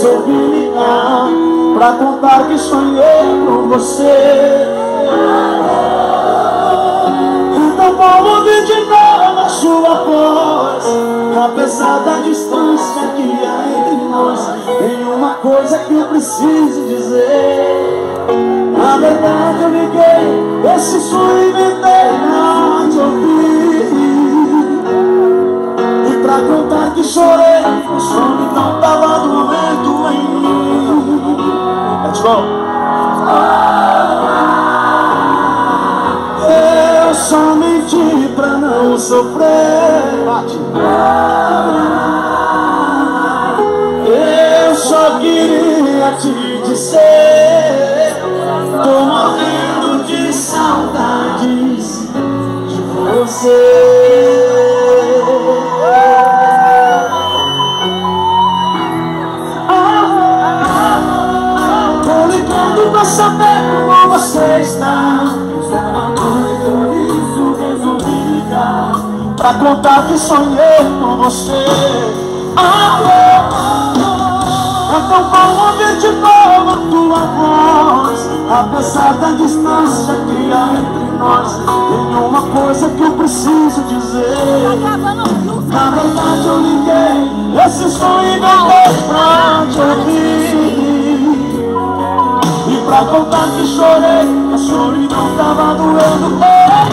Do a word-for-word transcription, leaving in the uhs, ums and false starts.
resolvi ligar pra contar que sonhei com você. Então vou ouvir de novo a sua voz. Apesar da distância que há entre nós, tem uma coisa que eu preciso dizer. Na verdade eu liguei, esse sonho inventei pra te ouvir e pra contar que chorei, o sonho não tava doendo em mim. Let's go! Eu só menti pra não sofrer. Bate. Eu só queria te dizer, tô morrendo de saudades de você. Tô ligando pra saber como você está. Pra contar que sonhei com você. Ah, oh, oh, oh. Então vou ouvir de novo a tua voz. Apesar da distância que há entre nós, tem uma coisa que eu preciso dizer. Na verdade eu liguei, esse sonho inventei pra te ouvir e pra contar que chorei, a solidão tava doendo.